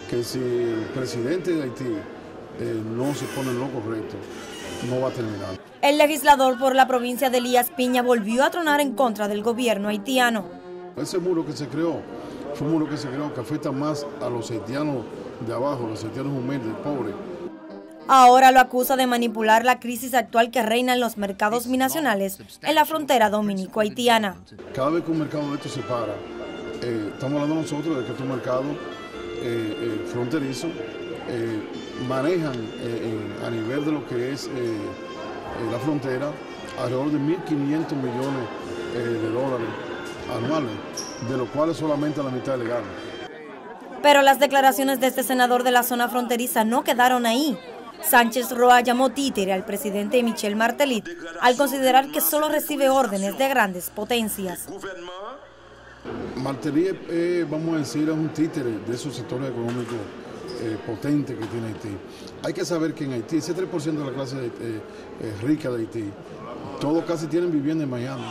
que si el presidente de Haití no se pone en lo correcto, no va a terminar. El legislador por la provincia de Elías Piña volvió a tronar en contra del gobierno haitiano. Ese muro que se creó fue un muro que se creó que afecta más a los haitianos de abajo, los haitianos humildes, pobres. Ahora lo acusa de manipular la crisis actual que reina en los mercados binacionales en la frontera dominico-haitiana. Cada vez que un mercado de estos se para, estamos hablando nosotros de que estos mercados fronterizos manejan a nivel de lo que es la frontera alrededor de 1.500 millones de dólares anuales, de los cuales solamente la mitad es legal. Pero las declaraciones de este senador de la zona fronteriza no quedaron ahí. Sánchez Roa llamó títere al presidente Michel Martelly al considerar que solo recibe órdenes de grandes potencias. Martelly, vamos a decir, es un títere de esos sectores económicos potentes que tiene Haití. Hay que saber que en Haití, ese 3% de la clase rica de Haití, todos casi tienen vivienda en Miami.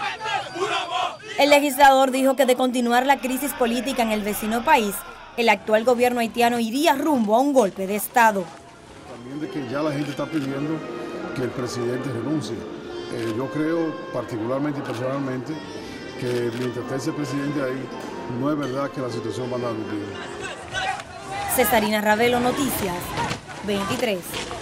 El legislador dijo que de continuar la crisis política en el vecino país, el actual gobierno haitiano iría rumbo a un golpe de Estado. También de que ya la gente está pidiendo que el presidente renuncie. Yo creo particularmente y personalmente que mientras esté ese presidente ahí, no es verdad que la situación va a andar bien. Cesarina Ravelo, Noticias 23.